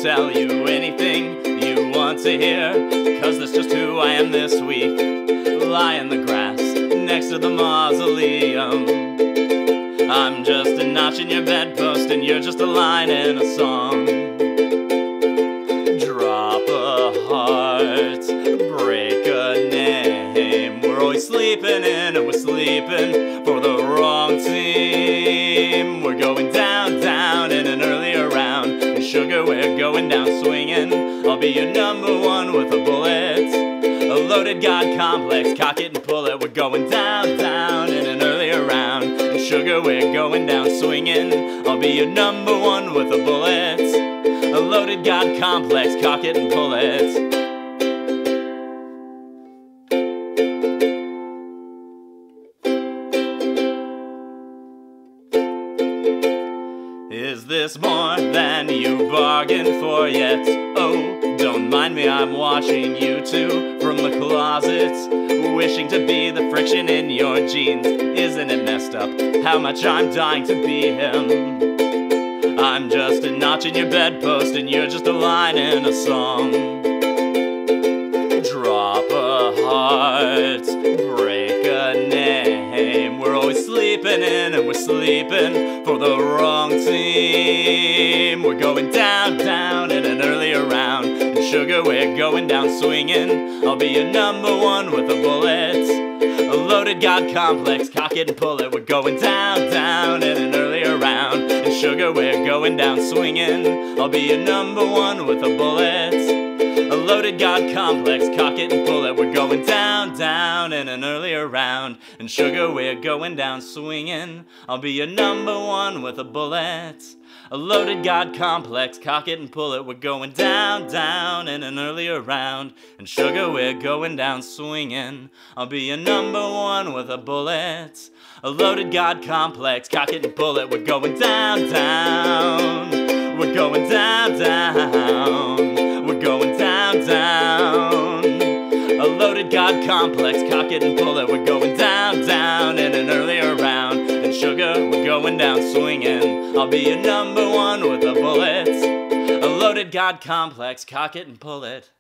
tell you anything you want to hear, 'cause that's just who I am this week. Lie in the grass next to the mausoleum. I'm just a notch in your bedpost and you're just a line in a song. Drop a heart, break a name. We're always sleeping in and we're sleeping for the wrong team. We're going down, down in an earlier round. And sugar, we're going down swinging. I'll be your number one with a bullet. A loaded God complex, cock it and pull it. We're going down, down in an earlier round. And sugar, we're going down swinging. I'll be your number one with a bullet. A loaded God complex, cock it and pull it. Is this more than you bargained for yet? Oh, don't mind me, I'm watching you two from the closet, wishing to be the friction in your jeans. Isn't it messed up how much I'm dying to be him? I'm just a notch in your bedpost and you're just a line in a song. Drop a heart, break a name. We're always sleeping in and we're sleeping for the wrong team. We're going down, down in an earlier round. And sugar, we're going down swinging. I'll be your number one with a bullet. A loaded God complex, cock it and pull it. We're going down, down in an earlier round. And sugar, we're going down swinging. I'll be your number one with a bullet. A loaded God complex, cock it and pull it. We're going down, down in an earlier round. And sugar, we're going down swinging. I'll be your number one with a bullet. A loaded God complex, cock it and pull it. We're going down, down in an earlier round. And sugar, we're going down swinging. I'll be your number one with a bullet. A loaded God complex, cock it and pull it. We're going down, down. We're going down, down. We're going down, down. A loaded God complex, cock it and pull it. We're going down, down in an earlier round. And sugar, we're going down swinging. I'll be your number one with a bullet. A loaded God complex, cock it and pull it.